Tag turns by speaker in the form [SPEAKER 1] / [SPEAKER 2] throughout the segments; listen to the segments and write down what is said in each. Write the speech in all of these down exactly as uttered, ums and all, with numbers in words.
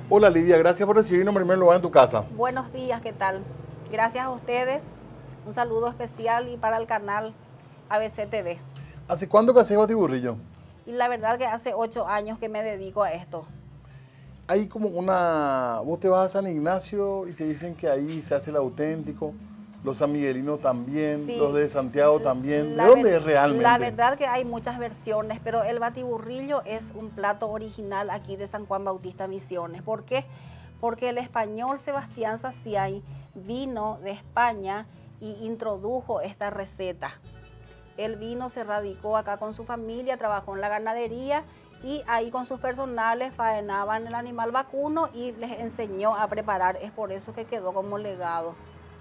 [SPEAKER 1] Hola Lidia, gracias por recibirnos en primer lugar en tu casa.
[SPEAKER 2] Buenos días, ¿qué tal? Gracias a ustedes. Un saludo especial y para el canal A B C T V.
[SPEAKER 1] ¿Hace cuánto que haces batiburrillo?
[SPEAKER 2] Y la verdad que hace ocho años que me dedico a esto.
[SPEAKER 1] Hay como una... Vos te vas a San Ignacio y te dicen que ahí se hace el auténtico. Los sanmiguelinos también,
[SPEAKER 2] Sí,
[SPEAKER 1] los de Santiago también. ¿De
[SPEAKER 2] la
[SPEAKER 1] dónde
[SPEAKER 2] ver-
[SPEAKER 1] es realmente?
[SPEAKER 2] La verdad que hay muchas versiones, pero el batiburrillo es un plato original aquí de San Juan Bautista Misiones. ¿Por qué? Porque el español Sebastián Saciay vino de España y introdujo esta receta. Él vino, se radicó acá con su familia, trabajó en la ganadería y ahí con sus personales faenaban el animal vacuno y les enseñó a preparar. Es por eso que quedó como legado.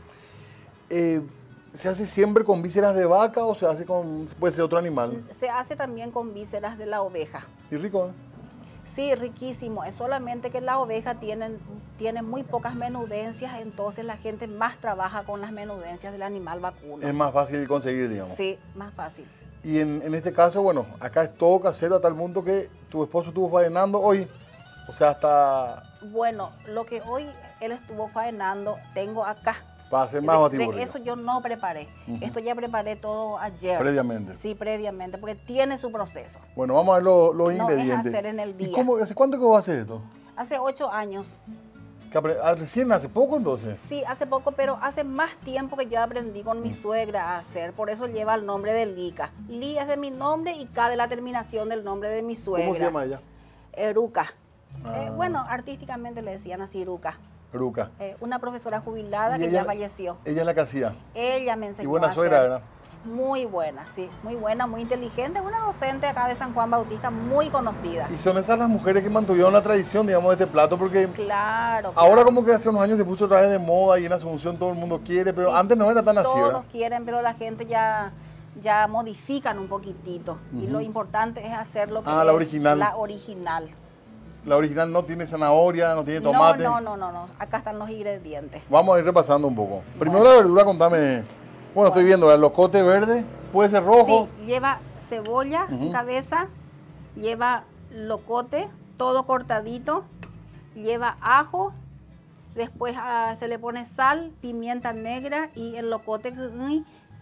[SPEAKER 1] Eh, ¿Se hace siempre con vísceras de vaca o se hace con... puede ser otro animal?
[SPEAKER 2] Se hace también con vísceras de la oveja.
[SPEAKER 1] Y rico, ¿eh?
[SPEAKER 2] Sí, riquísimo. Es solamente que la oveja tiene, tiene muy pocas menudencias, entonces la gente más trabaja con las menudencias del animal vacuno.
[SPEAKER 1] Es más fácil de conseguir, digamos.
[SPEAKER 2] Sí, más fácil.
[SPEAKER 1] Y en, en este caso, bueno, acá es todo casero a tal punto que tu esposo estuvo faenando hoy. O sea, hasta...
[SPEAKER 2] Bueno, lo que hoy él estuvo faenando, tengo acá.
[SPEAKER 1] Para hacer más
[SPEAKER 2] De-
[SPEAKER 1] batiburrillo.
[SPEAKER 2] de eso yo no preparé.
[SPEAKER 1] Ujú.
[SPEAKER 2] Esto ya preparé todo ayer.
[SPEAKER 1] Previamente.
[SPEAKER 2] Sí, previamente, porque tiene su proceso.
[SPEAKER 1] Bueno, vamos a ver los, los
[SPEAKER 2] No es
[SPEAKER 1] ingredientes.
[SPEAKER 2] hacer en el
[SPEAKER 1] ¿Y
[SPEAKER 2] día.
[SPEAKER 1] cómo, hace cuánto que vos haces esto?
[SPEAKER 2] Hace ocho años.
[SPEAKER 1] ¿Que apre- ah, ¿Recién hace poco entonces?
[SPEAKER 2] Sí, hace poco, pero hace más tiempo que yo aprendí con mi suegra a hacer. Por eso lleva el nombre de Lica. Li es de mi nombre y K de la terminación del nombre de mi suegra.
[SPEAKER 1] ¿Cómo se llama ella?
[SPEAKER 2] Eruca.
[SPEAKER 1] Ah.
[SPEAKER 2] Eh, bueno, artísticamente le decían así Eruca.
[SPEAKER 1] Ruca.
[SPEAKER 2] Eh, una profesora jubilada
[SPEAKER 1] ¿Y
[SPEAKER 2] que
[SPEAKER 1] ella-
[SPEAKER 2] ya falleció.
[SPEAKER 1] Ella es la que hacía.
[SPEAKER 2] Ella me enseñó
[SPEAKER 1] Y buena
[SPEAKER 2] a
[SPEAKER 1] suegra,
[SPEAKER 2] hacer.
[SPEAKER 1] ¿verdad?
[SPEAKER 2] Muy buena, sí. Muy buena, muy inteligente. Una docente acá de San Juan Bautista muy conocida.
[SPEAKER 1] Y son esas las mujeres que mantuvieron la tradición, digamos, de este plato, porque
[SPEAKER 2] Claro.
[SPEAKER 1] ahora
[SPEAKER 2] claro.
[SPEAKER 1] como que hace unos años se puso otra vez de moda y en Asunción todo el mundo quiere, pero
[SPEAKER 2] Sí,
[SPEAKER 1] antes no era tan así,
[SPEAKER 2] Todos
[SPEAKER 1] ¿verdad?
[SPEAKER 2] quieren, pero la gente ya, ya modifican un poquitito. Y
[SPEAKER 1] Ujú.
[SPEAKER 2] lo importante es hacer lo que
[SPEAKER 1] Ah,
[SPEAKER 2] es
[SPEAKER 1] la original.
[SPEAKER 2] la original.
[SPEAKER 1] La original no tiene zanahoria, no tiene tomate.
[SPEAKER 2] No, no, no, no, no. Acá están los ingredientes.
[SPEAKER 1] Vamos a ir repasando un poco. Primero la verdura, contame. Bueno, estoy viendo, el locote verde, puede ser rojo.
[SPEAKER 2] Sí, lleva cebolla,
[SPEAKER 1] Ujú.
[SPEAKER 2] cabeza, lleva locote, todo cortadito, lleva ajo, después ah, se le pone sal, pimienta negra y el locote, mm,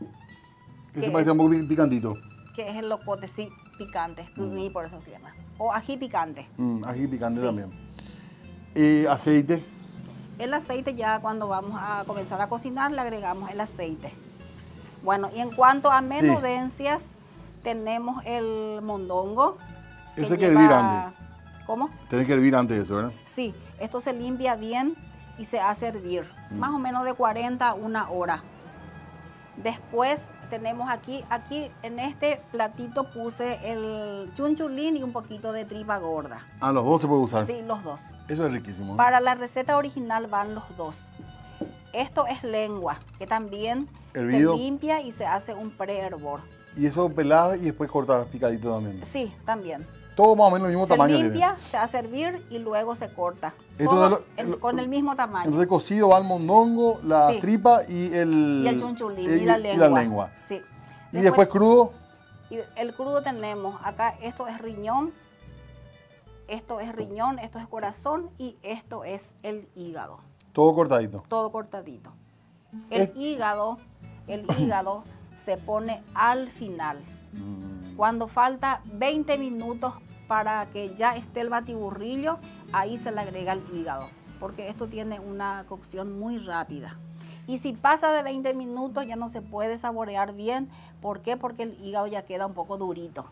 [SPEAKER 1] Ese
[SPEAKER 2] que
[SPEAKER 1] parece
[SPEAKER 2] es-
[SPEAKER 1] un poco pi- picantito.
[SPEAKER 2] que es el locote, sí, picante,
[SPEAKER 1] Mm.
[SPEAKER 2] y por eso se llama. O ají picante.
[SPEAKER 1] Mm, ají picante
[SPEAKER 2] Sí.
[SPEAKER 1] también. Y aceite.
[SPEAKER 2] El aceite ya cuando vamos a comenzar a cocinar le agregamos el aceite. Bueno, y en cuanto a menudencias, tenemos el mondongo.
[SPEAKER 1] Eso hay que hervir antes.
[SPEAKER 2] ¿Cómo?
[SPEAKER 1] Tenés que hervir antes de eso, ¿verdad?
[SPEAKER 2] Sí, esto se limpia bien y se hace hervir,
[SPEAKER 1] Mm.
[SPEAKER 2] más o menos de cuarenta a una hora. Después tenemos aquí, aquí en este platito puse el chunchulín y un poquito de tripa gorda.
[SPEAKER 1] Ah, los dos se puede usar.
[SPEAKER 2] Sí, los dos.
[SPEAKER 1] Eso es riquísimo. ¿no?
[SPEAKER 2] Para la receta original van los dos. Esto es lengua, que también
[SPEAKER 1] Hervido.
[SPEAKER 2] se limpia y se hace un pre-hervor.
[SPEAKER 1] Y eso pelás y después cortas picadito también.
[SPEAKER 2] Sí, también.
[SPEAKER 1] Todo más o menos el mismo
[SPEAKER 2] Se
[SPEAKER 1] tamaño
[SPEAKER 2] limpia, se hace hervir y luego se corta.
[SPEAKER 1] Esto
[SPEAKER 2] Todo
[SPEAKER 1] es lo-
[SPEAKER 2] en-
[SPEAKER 1] lo-
[SPEAKER 2] con el mismo
[SPEAKER 1] tiene.
[SPEAKER 2] tamaño.
[SPEAKER 1] Entonces cocido va el mondongo, la
[SPEAKER 2] Sí.
[SPEAKER 1] tripa y el...
[SPEAKER 2] y el chunchulín
[SPEAKER 1] y-
[SPEAKER 2] y, la lengua.
[SPEAKER 1] y la lengua.
[SPEAKER 2] Sí.
[SPEAKER 1] Y después crudo.
[SPEAKER 2] y el crudo tenemos acá, esto es riñón, esto es riñón, esto es corazón y esto es el hígado.
[SPEAKER 1] Todo cortadito.
[SPEAKER 2] Todo cortadito. El
[SPEAKER 1] Es-
[SPEAKER 2] hígado, el hígado se pone al final.
[SPEAKER 1] Mm.
[SPEAKER 2] Cuando falta veinte minutos para que ya esté el batiburrillo, ahí se le agrega el hígado, porque esto tiene una cocción muy rápida. Y si pasa de veinte minutos ya no se puede saborear bien. ¿Por qué? Porque el hígado ya queda un poco durito.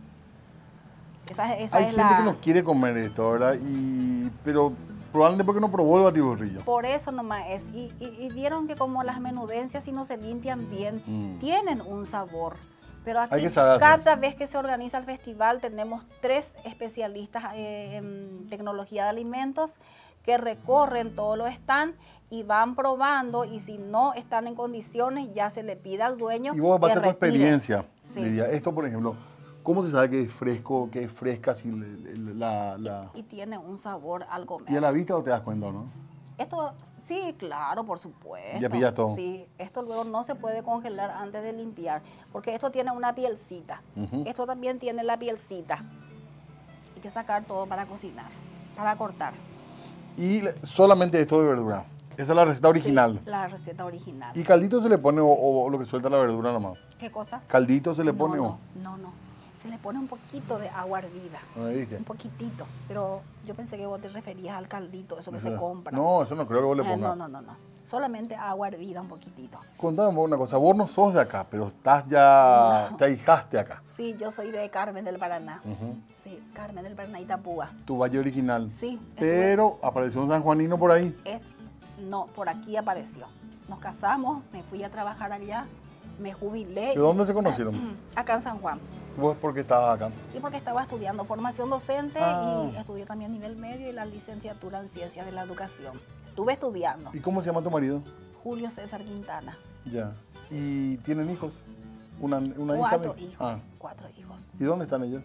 [SPEAKER 2] Esa, esa
[SPEAKER 1] Hay
[SPEAKER 2] es
[SPEAKER 1] gente
[SPEAKER 2] la...
[SPEAKER 1] que no quiere comer esto, ¿verdad? Y, pero probablemente porque no probó el batiburrillo.
[SPEAKER 2] Por eso nomás es. Y, y- y vieron que como las menudencias, si no se limpian bien,
[SPEAKER 1] Mm.
[SPEAKER 2] tienen un sabor. Pero aquí,
[SPEAKER 1] Hay que saber hacer.
[SPEAKER 2] cada vez que se organiza el festival, tenemos tres especialistas eh, en tecnología de alimentos que recorren todos los stands y van probando, y si no están en condiciones, ya se le pide al dueño
[SPEAKER 1] Y vos vas a
[SPEAKER 2] que
[SPEAKER 1] pasar tu
[SPEAKER 2] retire.
[SPEAKER 1] experiencia,
[SPEAKER 2] Sí.
[SPEAKER 1] Lidia. Esto, por ejemplo, ¿cómo se sabe que es fresco, que es fresca si le- le- la, la...
[SPEAKER 2] Y tiene un sabor al comer.
[SPEAKER 1] ¿Y a la vista o te das cuenta o no?
[SPEAKER 2] Esto, sí, claro, por supuesto.
[SPEAKER 1] Ya pillas todo.
[SPEAKER 2] Sí, esto luego no se puede congelar antes de limpiar, porque esto tiene una pielcita.
[SPEAKER 1] Ujú.
[SPEAKER 2] Esto también tiene la pielcita. Hay que sacar todo para cocinar, para cortar.
[SPEAKER 1] Y le- solamente esto de verdura. Esa es la receta original.
[SPEAKER 2] Sí, la receta original.
[SPEAKER 1] ¿Y caldito se le pone o, o lo que suelta la verdura nomás?
[SPEAKER 2] ¿Qué cosa?
[SPEAKER 1] ¿Caldito se le pone
[SPEAKER 2] no,
[SPEAKER 1] o...?
[SPEAKER 2] no, no, no. Se le pone un poquito de agua hervida.
[SPEAKER 1] ¿No me diste?
[SPEAKER 2] Un poquitito. Pero yo pensé que vos te referías al caldito, eso que
[SPEAKER 1] Eso-
[SPEAKER 2] se compra.
[SPEAKER 1] No, eso no creo que vos le
[SPEAKER 2] Eh,
[SPEAKER 1] pongas.
[SPEAKER 2] no, no, no, no. Solamente agua hervida un poquitito.
[SPEAKER 1] Contame una cosa, vos no sos de acá, pero estás ya,
[SPEAKER 2] No.
[SPEAKER 1] te ahijaste acá.
[SPEAKER 2] Sí, yo soy de Carmen del Paraná.
[SPEAKER 1] Ujú.
[SPEAKER 2] Sí, Carmen del Paraná, Itapúa.
[SPEAKER 1] Tu valle original.
[SPEAKER 2] Sí.
[SPEAKER 1] Pero apareció un sanjuanino por ahí.
[SPEAKER 2] Es- no, por aquí apareció. Nos casamos, me fui a trabajar allá, me jubilé.
[SPEAKER 1] ¿De dónde se conocieron?
[SPEAKER 2] Acá en San Juan.
[SPEAKER 1] ¿Vos por qué estabas acá?
[SPEAKER 2] Sí, porque estaba estudiando formación docente
[SPEAKER 1] Ah.
[SPEAKER 2] y estudié también nivel medio y la licenciatura en Ciencias de la Educación. Estuve estudiando.
[SPEAKER 1] ¿Y cómo se llama tu marido?
[SPEAKER 2] Julio César Quintana.
[SPEAKER 1] Ya. ¿Y tienen hijos? ¿Una, una hija?
[SPEAKER 2] Cuatro
[SPEAKER 1] me-
[SPEAKER 2] hijos,
[SPEAKER 1] Ah.
[SPEAKER 2] cuatro hijos.
[SPEAKER 1] ¿Y dónde están ellos?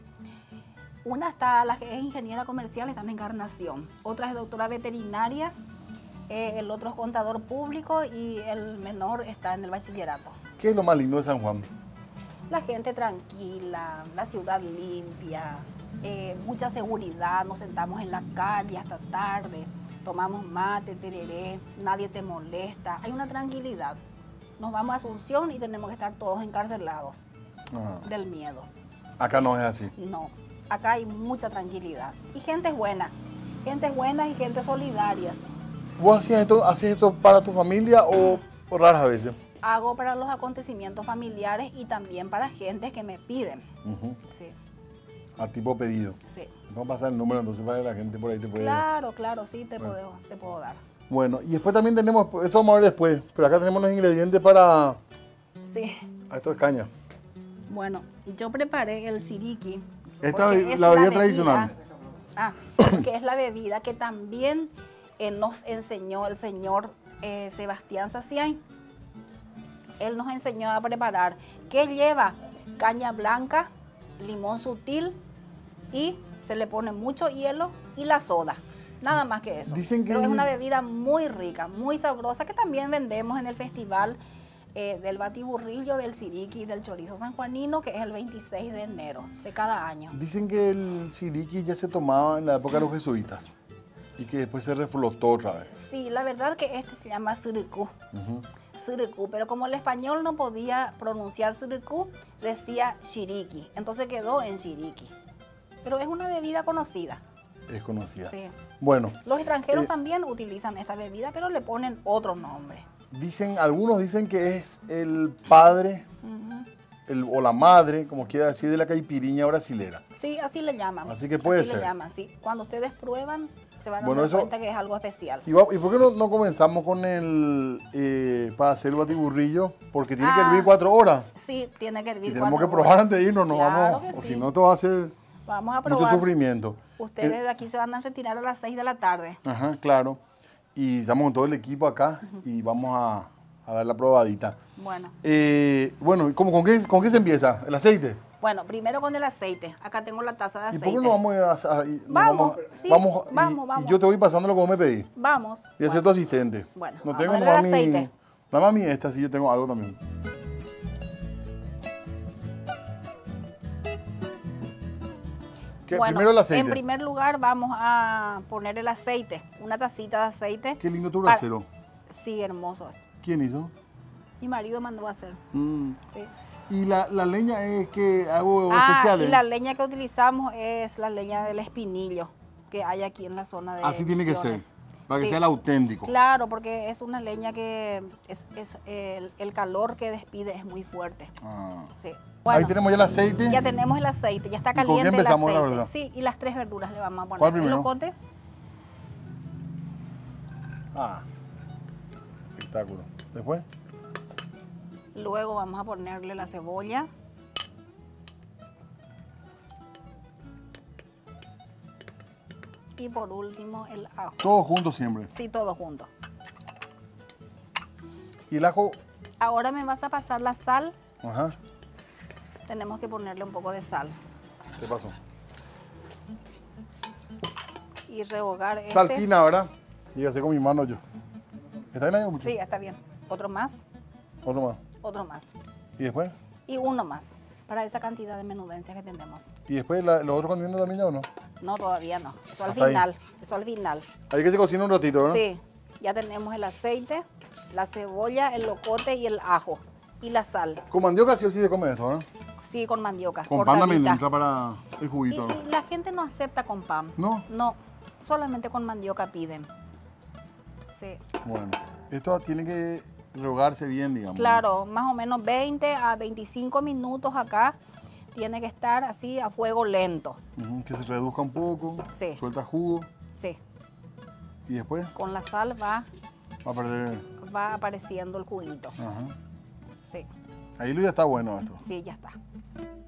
[SPEAKER 2] Una está, la que es ingeniera comercial, está en Encarnación. Otra es doctora veterinaria, eh, el otro es contador público y el menor está en el bachillerato.
[SPEAKER 1] ¿Qué es lo más lindo de San Juan?
[SPEAKER 2] La gente tranquila, la ciudad limpia, eh, mucha seguridad, nos sentamos en la calle hasta tarde, tomamos mate, tereré, nadie te molesta, hay una tranquilidad. Nos vamos a Asunción y tenemos que estar todos encarcelados
[SPEAKER 1] Ah.
[SPEAKER 2] del miedo.
[SPEAKER 1] Acá no es así.
[SPEAKER 2] No, acá hay mucha tranquilidad y gente buena, gente buena y gente solidaria.
[SPEAKER 1] ¿Vos hacías esto, hacías esto para tu familia o, o raras veces?
[SPEAKER 2] Hago para los acontecimientos familiares y también para gente que me piden.
[SPEAKER 1] Ujú.
[SPEAKER 2] Sí,
[SPEAKER 1] A tipo pedido.
[SPEAKER 2] sí.
[SPEAKER 1] Vamos a pasar el número entonces para que la gente por ahí te puede...
[SPEAKER 2] Claro, claro, sí, te,
[SPEAKER 1] Bueno.
[SPEAKER 2] puedo, te puedo dar.
[SPEAKER 1] Bueno, y después también tenemos, eso vamos a ver después, pero acá tenemos los ingredientes para...
[SPEAKER 2] Sí.
[SPEAKER 1] Ah, esto es caña.
[SPEAKER 2] Bueno, yo preparé el siriki.
[SPEAKER 1] Esta
[SPEAKER 2] porque
[SPEAKER 1] es la bebida tradicional.
[SPEAKER 2] Ah, que es la bebida que también eh, nos enseñó el señor eh, Sebastián Saciay. Él nos enseñó a preparar. ¿Qué lleva? Caña blanca, limón sutil y se le pone mucho hielo y la soda. Nada más que eso.
[SPEAKER 1] Dicen que-
[SPEAKER 2] Pero es una bebida muy rica, muy sabrosa, que también vendemos en el festival eh, del batiburrillo, del siriqui y del chorizo sanjuanino, que es el veintiséis de enero de cada año.
[SPEAKER 1] Dicen que el siriqui ya se tomaba en la época de los jesuitas y que después se reflotó otra vez.
[SPEAKER 2] Sí, la verdad que este se llama suricú.
[SPEAKER 1] Ujú.
[SPEAKER 2] Suricú, pero como el español no podía pronunciar suricú, decía shiriki, entonces quedó en shiriki. Pero es una bebida conocida.
[SPEAKER 1] Es conocida.
[SPEAKER 2] Sí.
[SPEAKER 1] Bueno,
[SPEAKER 2] Los extranjeros
[SPEAKER 1] Eh,
[SPEAKER 2] también utilizan esta bebida, pero le ponen otro nombre.
[SPEAKER 1] dicen, algunos dicen que es el padre
[SPEAKER 2] Ujú.
[SPEAKER 1] el- o la madre, como quiera decir, de la caipiriña brasilera.
[SPEAKER 2] Sí, así le llaman.
[SPEAKER 1] Así que puede
[SPEAKER 2] Así
[SPEAKER 1] ser.
[SPEAKER 2] le llaman, sí. Cuando ustedes prueban, se van a
[SPEAKER 1] Bueno,
[SPEAKER 2] dar
[SPEAKER 1] eso-
[SPEAKER 2] cuenta que es algo especial.
[SPEAKER 1] ¿Y, va- y por qué no, no comenzamos con el, eh, para hacer el batiburrillo? Porque tiene que
[SPEAKER 2] Ah.
[SPEAKER 1] hervir cuatro horas.
[SPEAKER 2] Sí, tiene que hervir
[SPEAKER 1] Y tenemos que
[SPEAKER 2] cuatro
[SPEAKER 1] probar
[SPEAKER 2] horas.
[SPEAKER 1] antes de irnos, no
[SPEAKER 2] Claro
[SPEAKER 1] vamos,
[SPEAKER 2] que
[SPEAKER 1] o
[SPEAKER 2] sí.
[SPEAKER 1] si no te va a hacer
[SPEAKER 2] Vamos a
[SPEAKER 1] mucho
[SPEAKER 2] probar.
[SPEAKER 1] sufrimiento.
[SPEAKER 2] Ustedes
[SPEAKER 1] Eh,
[SPEAKER 2] de aquí se van a retirar a las seis de la tarde.
[SPEAKER 1] Ajá, claro. Y estamos con todo el equipo acá y vamos a, a dar la probadita.
[SPEAKER 2] Bueno.
[SPEAKER 1] Eh, bueno, ¿y cómo, con, qué, ¿con qué se empieza? ¿El aceite?
[SPEAKER 2] Bueno, primero con el aceite. Acá tengo la taza de
[SPEAKER 1] ¿Y
[SPEAKER 2] aceite.
[SPEAKER 1] por qué no vamos a... a- y- nos
[SPEAKER 2] Vamos, sí,
[SPEAKER 1] vamos, y-
[SPEAKER 2] vamos,
[SPEAKER 1] y,
[SPEAKER 2] vamos.
[SPEAKER 1] yo te voy pasando lo que vos me pedís.
[SPEAKER 2] Vamos.
[SPEAKER 1] Voy a ser
[SPEAKER 2] Bueno,
[SPEAKER 1] tu asistente.
[SPEAKER 2] Bueno,
[SPEAKER 1] no
[SPEAKER 2] vamos
[SPEAKER 1] tengo
[SPEAKER 2] a darle
[SPEAKER 1] nomás
[SPEAKER 2] el
[SPEAKER 1] mi...
[SPEAKER 2] aceite.
[SPEAKER 1] Nada más mi esta, si yo tengo algo también. ¿Qué?
[SPEAKER 2] bueno,
[SPEAKER 1] Primero el aceite.
[SPEAKER 2] En primer lugar vamos a poner el aceite. Una tacita de aceite.
[SPEAKER 1] Qué lindo tu
[SPEAKER 2] Para-
[SPEAKER 1] brasero.
[SPEAKER 2] Sí, hermoso es.
[SPEAKER 1] ¿Quién hizo?
[SPEAKER 2] Mi marido mandó a hacer.
[SPEAKER 1] Mm.
[SPEAKER 2] Sí.
[SPEAKER 1] Y la, la leña es que hago
[SPEAKER 2] Ah,
[SPEAKER 1] especiales.
[SPEAKER 2] y la leña que utilizamos es la leña del espinillo que hay aquí en la zona de
[SPEAKER 1] Así tiene que ser.
[SPEAKER 2] Misiones.
[SPEAKER 1] Para que
[SPEAKER 2] Sí.
[SPEAKER 1] sea el auténtico.
[SPEAKER 2] Claro, porque es una leña que es, es el, el calor que despide es muy fuerte.
[SPEAKER 1] Ah.
[SPEAKER 2] Sí.
[SPEAKER 1] Ahí
[SPEAKER 2] Bueno,
[SPEAKER 1] tenemos ya el aceite.
[SPEAKER 2] ya tenemos el aceite, ya está
[SPEAKER 1] con qué
[SPEAKER 2] caliente el
[SPEAKER 1] empezamos, la
[SPEAKER 2] aceite.
[SPEAKER 1] verdad?
[SPEAKER 2] Sí, y las tres verduras le vamos a poner.
[SPEAKER 1] ¿Cuál
[SPEAKER 2] El
[SPEAKER 1] primero?
[SPEAKER 2] locote,
[SPEAKER 1] Ah. Espectáculo. Después.
[SPEAKER 2] luego vamos a ponerle la cebolla. Y por último el ajo.
[SPEAKER 1] Todo junto siempre.
[SPEAKER 2] Sí, todo junto.
[SPEAKER 1] Y el ajo.
[SPEAKER 2] Ahora me vas a pasar la sal.
[SPEAKER 1] Ajá.
[SPEAKER 2] Tenemos que ponerle un poco de sal.
[SPEAKER 1] ¿Qué pasó?
[SPEAKER 2] Y rehogar
[SPEAKER 1] Sal
[SPEAKER 2] este.
[SPEAKER 1] fina, ¿verdad? Y hacer con mi mano yo. ¿Está bien ahí o mucho?
[SPEAKER 2] Sí, está bien. Otro más,
[SPEAKER 1] Otro más.
[SPEAKER 2] otro más.
[SPEAKER 1] ¿Y después?
[SPEAKER 2] Y uno más, para esa cantidad de menudencia que tenemos.
[SPEAKER 1] ¿Y después la- los otros condimentos también ya o no?
[SPEAKER 2] No, todavía no. Eso al
[SPEAKER 1] Hasta ahí.
[SPEAKER 2] final. Eso al final.
[SPEAKER 1] Hay que se cocina un ratito, ¿verdad?
[SPEAKER 2] Sí. Ya tenemos el aceite, la cebolla, el locote y el ajo. Y la sal.
[SPEAKER 1] Con mandioca sí o sí se come esto, ¿verdad?
[SPEAKER 2] Sí, con mandioca.
[SPEAKER 1] Con pan también
[SPEAKER 2] cortadita.
[SPEAKER 1] entra para el
[SPEAKER 2] Y,
[SPEAKER 1] juguito.
[SPEAKER 2] y la gente no acepta con pan.
[SPEAKER 1] ¿No?
[SPEAKER 2] No. Solamente con mandioca piden. Sí.
[SPEAKER 1] Bueno, esto tiene que rehogarse bien, digamos.
[SPEAKER 2] Claro, más o menos veinte a veinticinco minutos acá. Tiene que estar así a fuego lento.
[SPEAKER 1] Ujú, que se reduzca un poco,
[SPEAKER 2] Sí.
[SPEAKER 1] suelta jugo
[SPEAKER 2] Sí.
[SPEAKER 1] y después
[SPEAKER 2] Con la sal va,
[SPEAKER 1] va a perder.
[SPEAKER 2] va apareciendo el juguito.
[SPEAKER 1] Ajá.
[SPEAKER 2] Sí.
[SPEAKER 1] Ahí lo ya está bueno esto.
[SPEAKER 2] Sí, ya está.